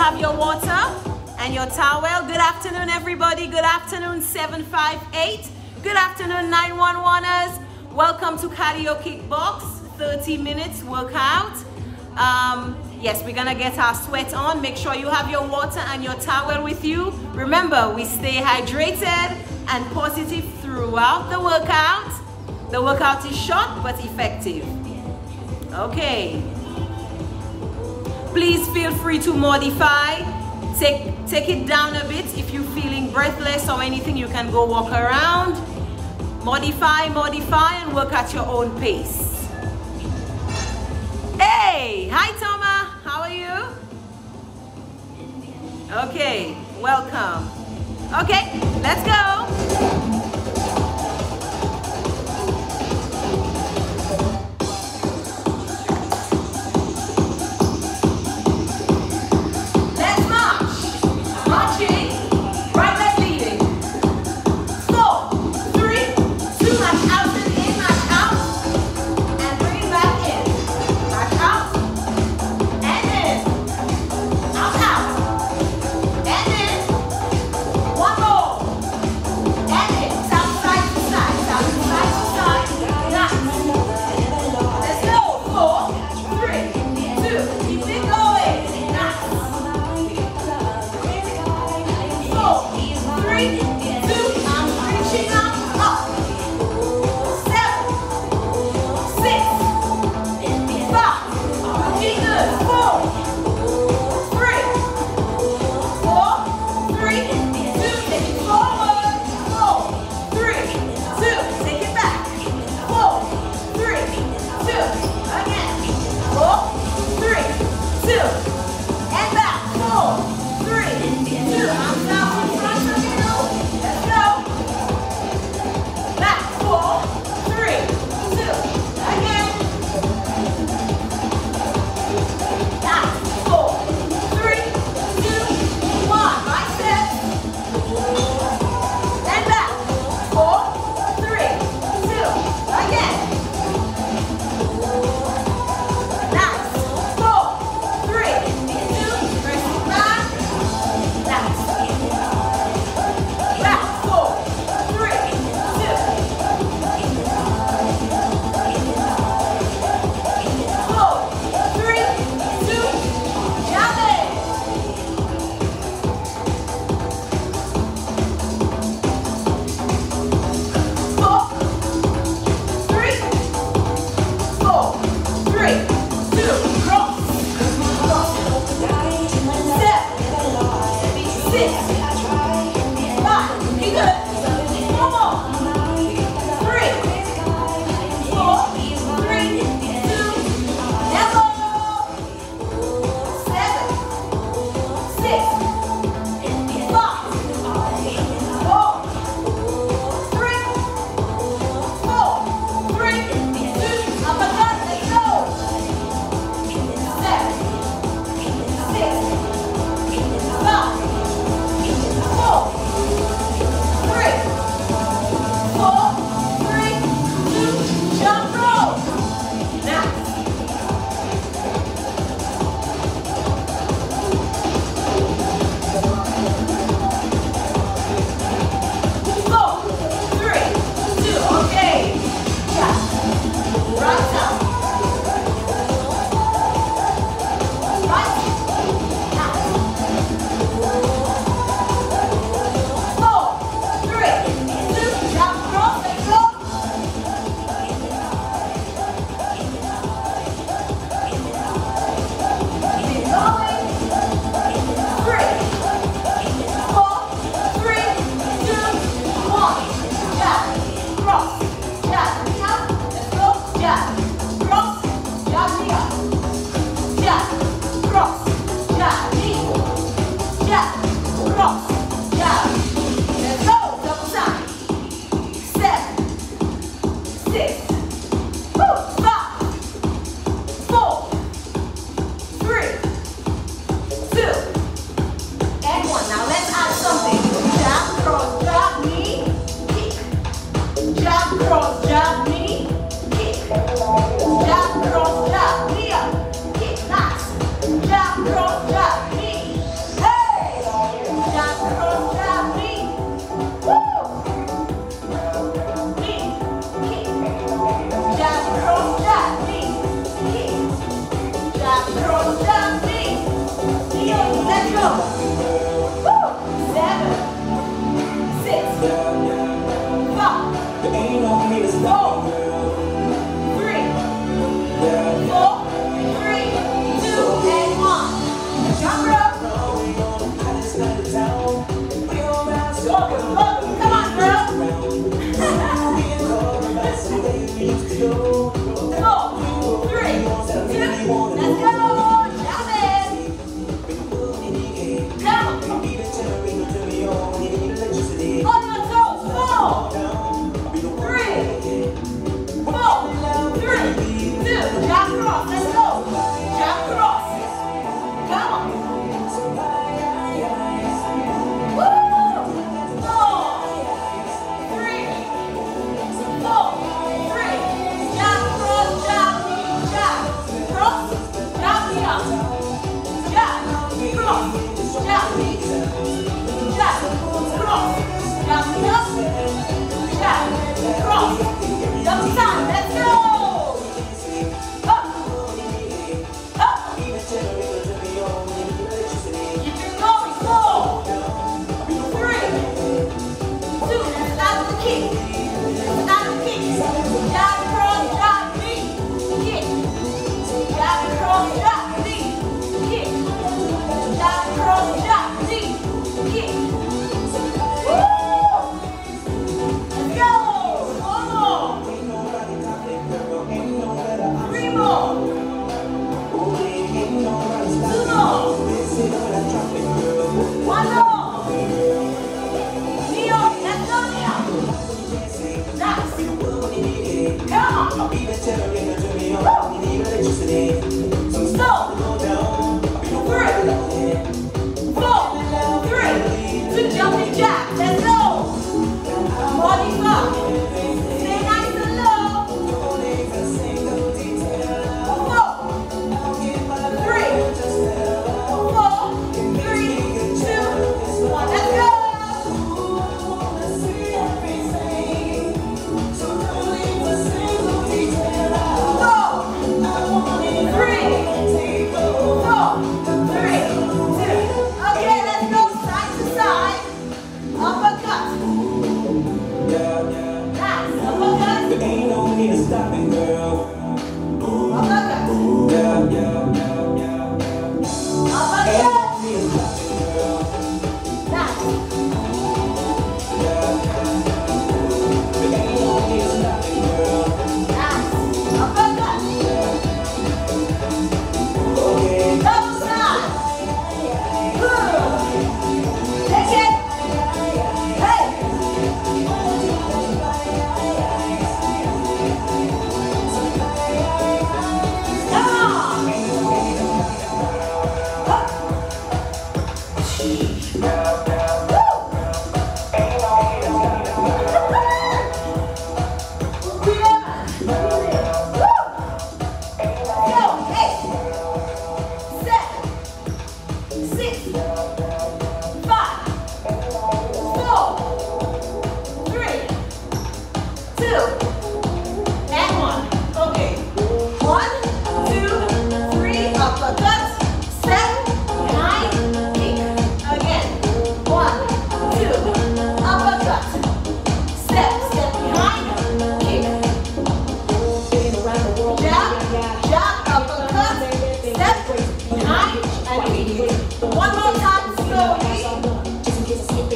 have your water and your towel. Good afternoon, everybody. Good afternoon, 758. Good afternoon, 911ers. Welcome to Cardio Kickbox, 30 minutes workout. Yes, we're gonna get our sweat on. Make sure you have your water and your towel with you. Remember, we stay hydrated and positive throughout the workout. The workout is short but effective. Okay. Please feel free to modify. Take it down a bit. If you're feeling breathless or anything, you can go walk around. Modify, and work at your own pace. Hey, hi Toma, how are you? Okay, welcome. Okay, let's go. And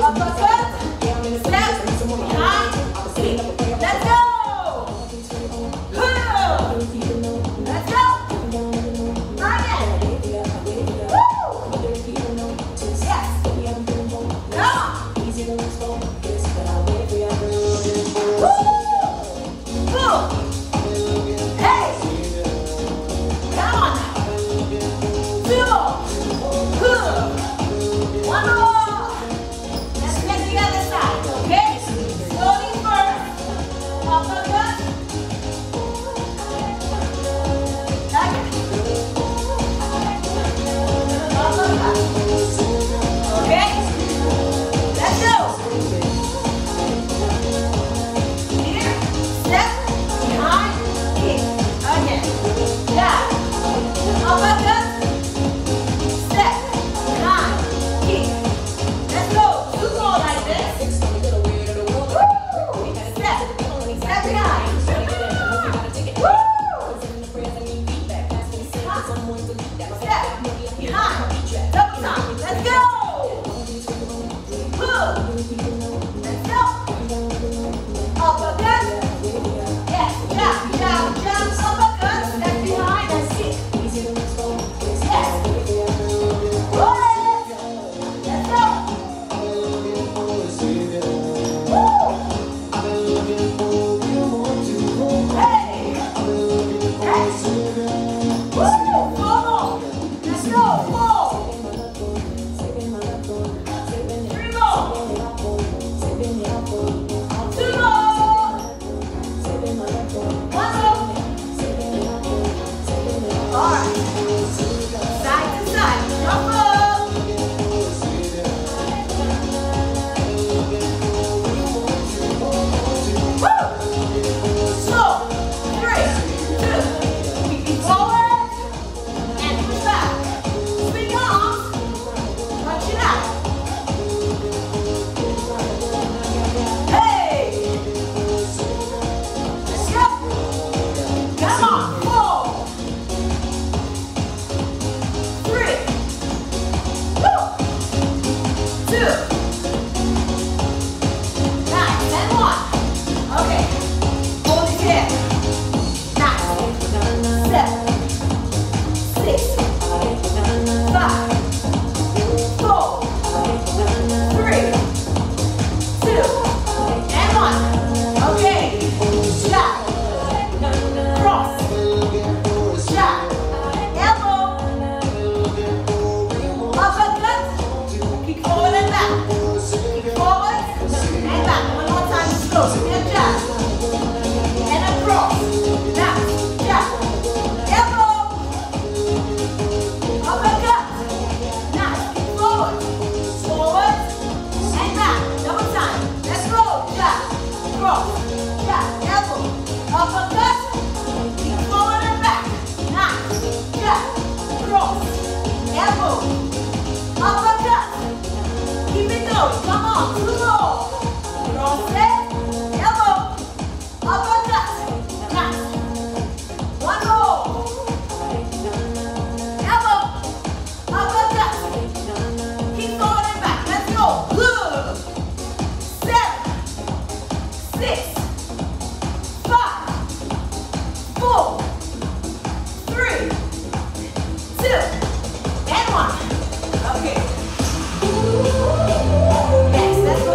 Yes, let's go.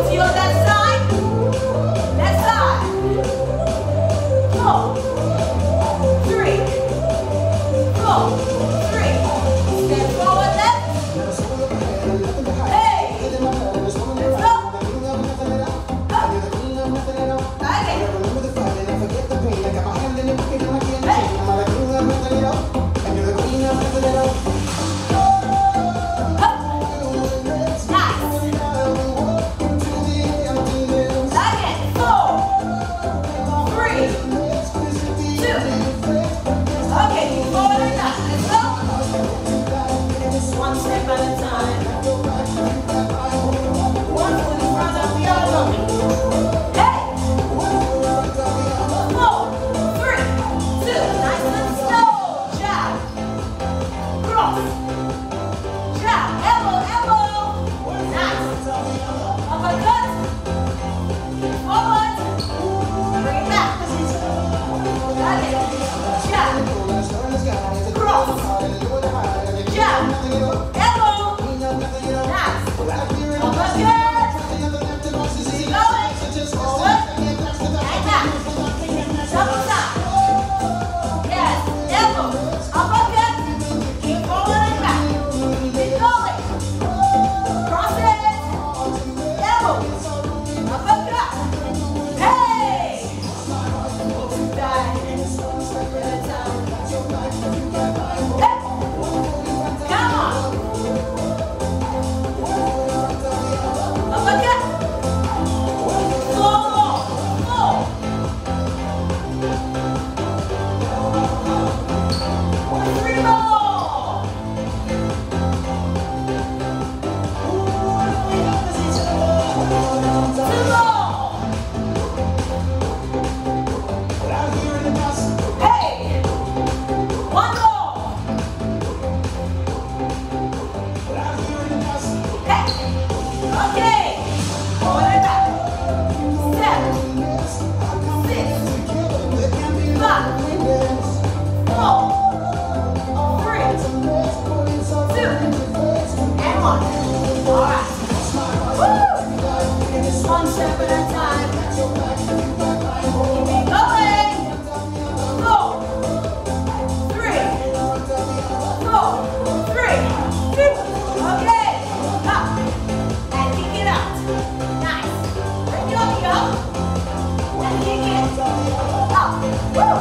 One step at a time. Keep it going. 4, 3, 4, 3, 2. Okay. Up. And kick it out. Nice. Bring your knee up. And kick it up. Woo.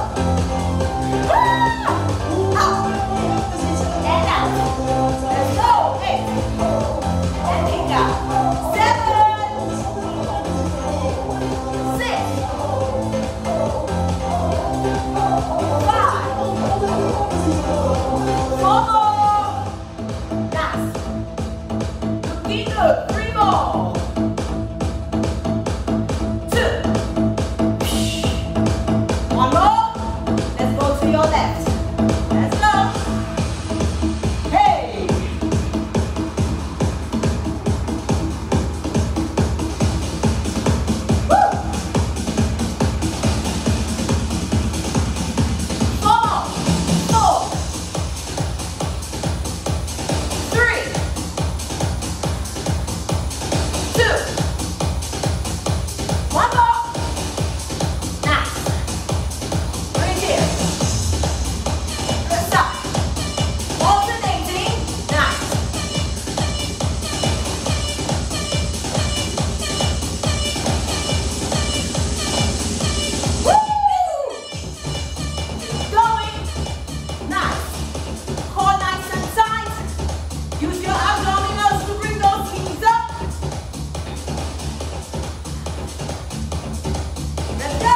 Up. And out. Let's go. 8. And kick out. 7. 6. 5. 4 more. Nice. Looking good. 3 more. 2. 1 more. Let's go to your left. Let's go. Hey. Woo. 4 more. 4. 3. 2. 1 more. Nice. Right here. Let's stop. Alternating. Nice. Woo! Going. Nice. Core nice and tight. Use your abdominals to bring those knees up. Let's go.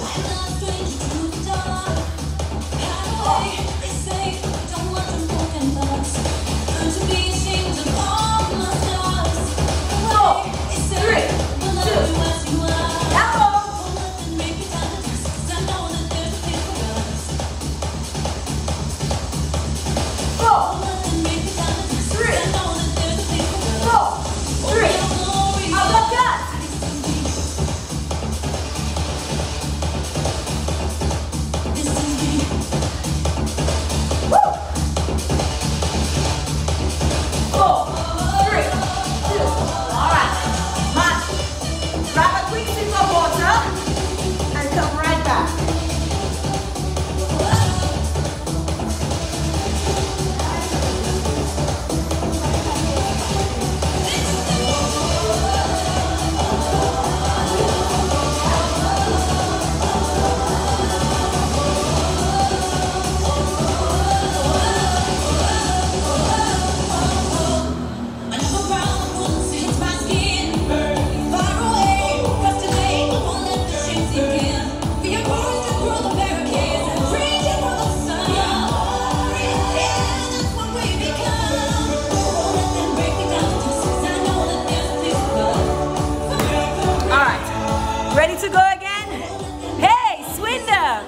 Ready to go again? Hey, Swinder!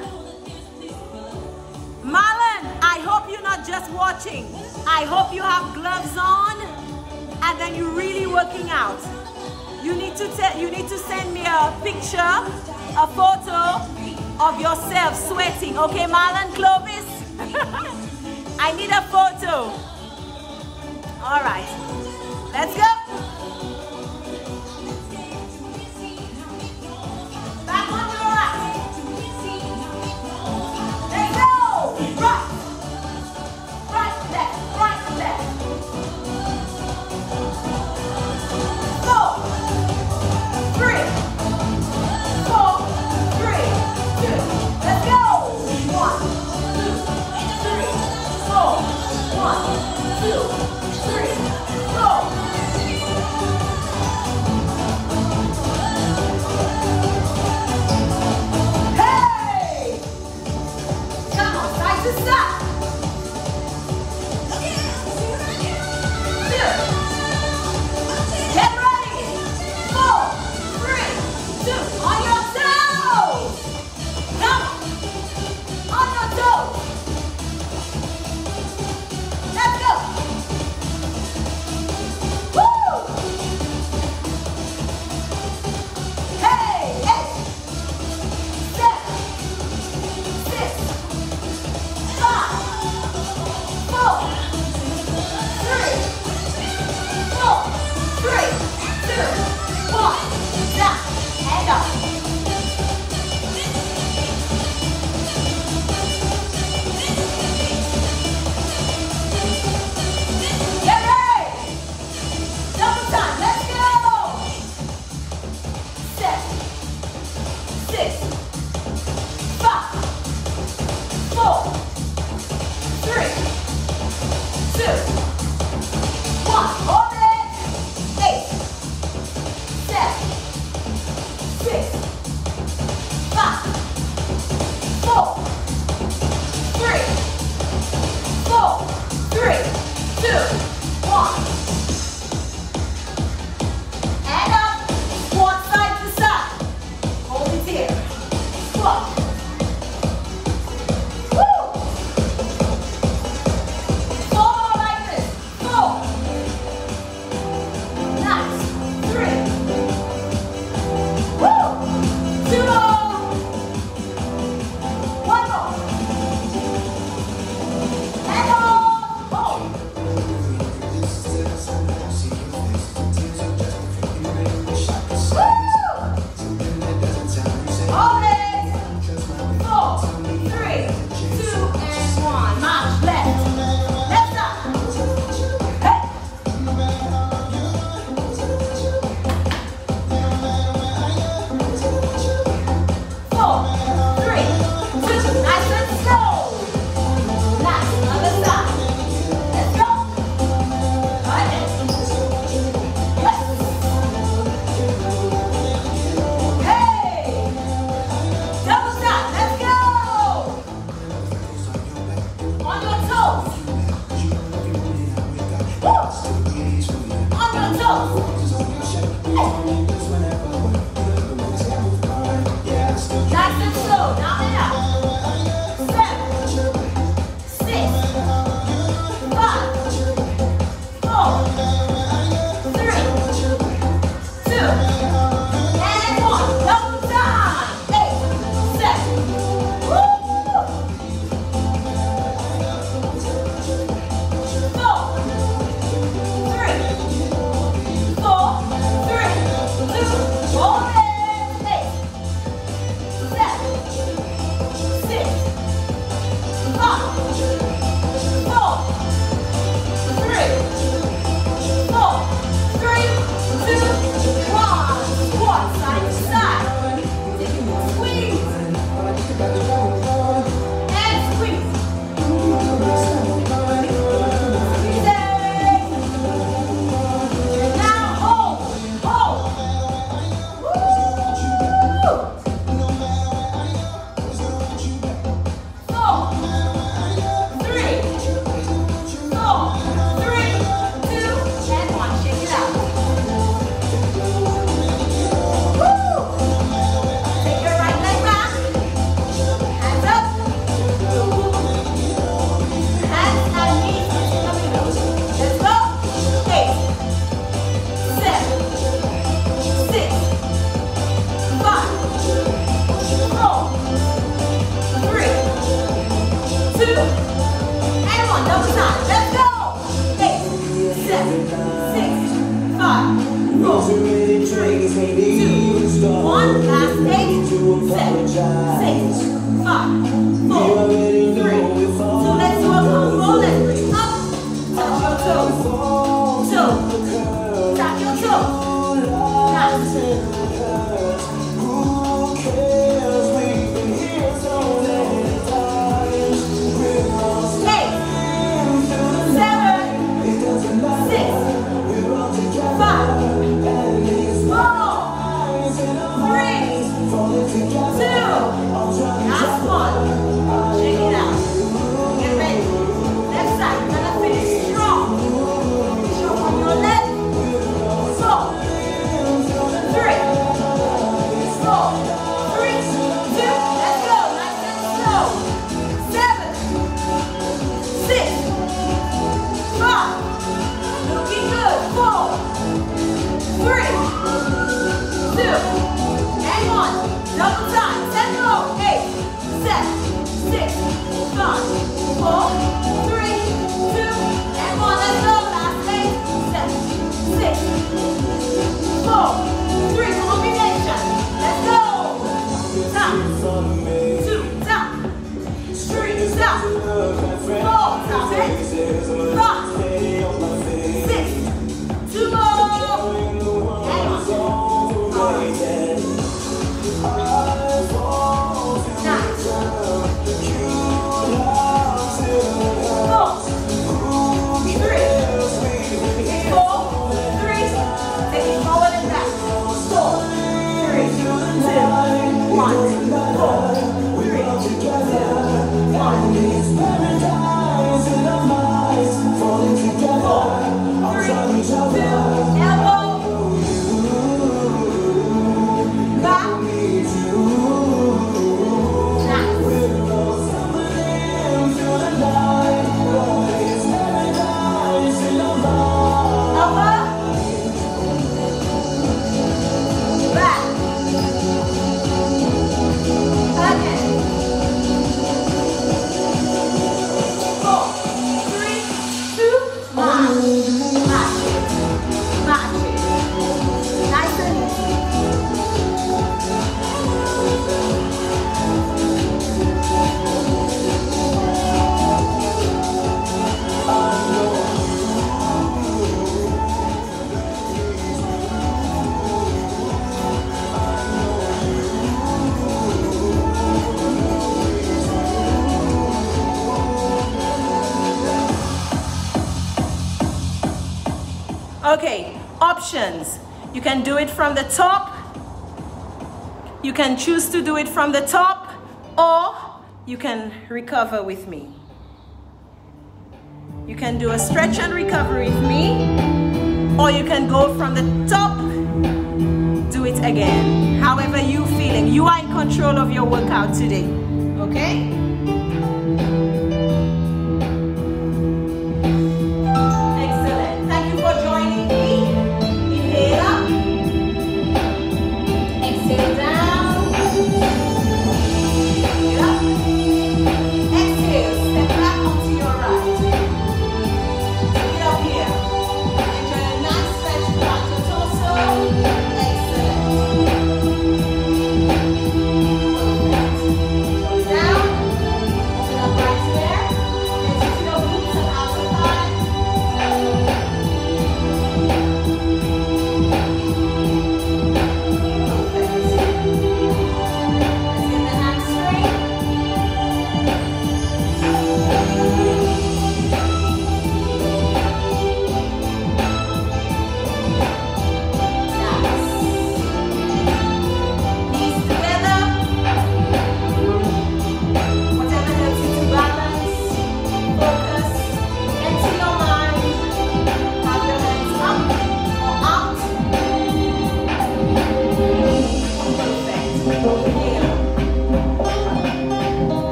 Marlon, I hope you're not just watching. I hope you have gloves on and then you're really working out. You need to send me a picture, a photo of yourself sweating. Okay, Marlon, Clovis? I need a photo. All right, let's go. Back on your right. Let's go. Right. Right, left. Right, left. 4, 3, 4, 3, 2. Let's go. 1, 2, 3, 4. 1, 2, 3, 4. Okay, options. You can do it from the top. You can choose to do it from the top, or you can recover with me. You can do a stretch and recover with me, or you can go from the top, do it again. However you're feeling, you are in control of your workout today, okay?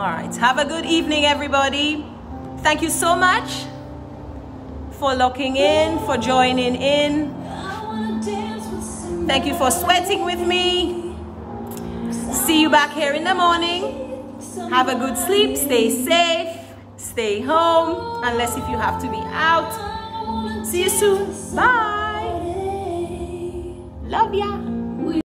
right. Have a good evening, everybody. Thank you so much for locking in, for joining in. Thank you for sweating with me. See you back here in the morning. Have a good sleep. Stay safe. Stay home, unless if you have to be out. See you soon. Bye. Love ya.